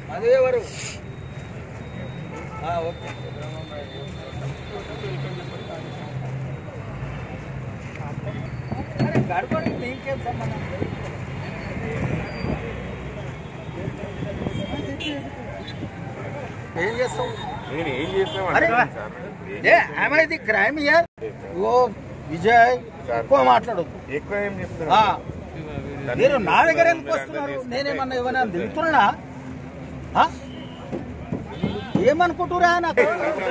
అదేవరు okay గడపడి నీకేం సంబంధం ఏం చేస్తావు am I the crime here? ఓ విజయ్ ఎక్కువ మాట్లాడొద్దు ఎక్కువ ఏం చెప్తున్నా మీరు నా దగ్గర ఎందుకు వస్తున్నారు నేనేమన్నా ఏమన్నా దిగుతున్నా ఏమనుకుంటురా నాకు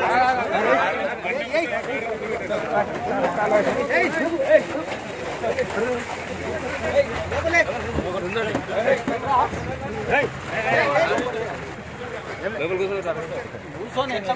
కూర్చొని ఎట్లా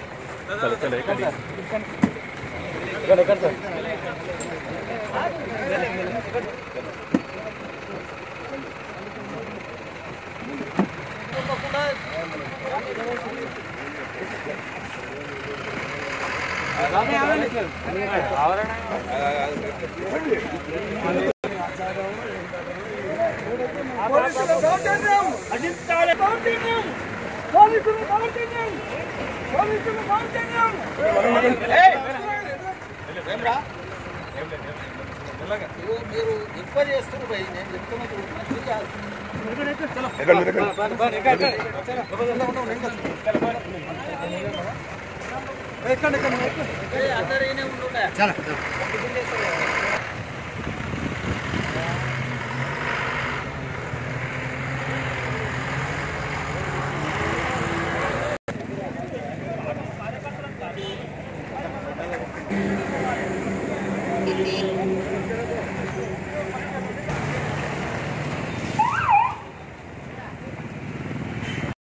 మీరు ఎక్కువ చేస్తున్నారు భయ్ నేను చెప్తున్నా అందరూ ఉంటుండే